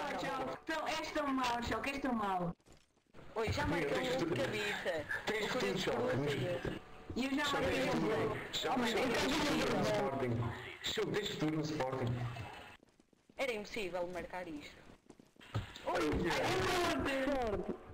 Choque, és tão mau, Choque, és tão mau. Oi, já marcou um de cabeça. Tens tudo, Choque. E eu já marquei um gol. Choque, tens tudo no Sporting. Choque, tens tudo no Sporting. Era impossível marcar isto. Ai, meu Deus.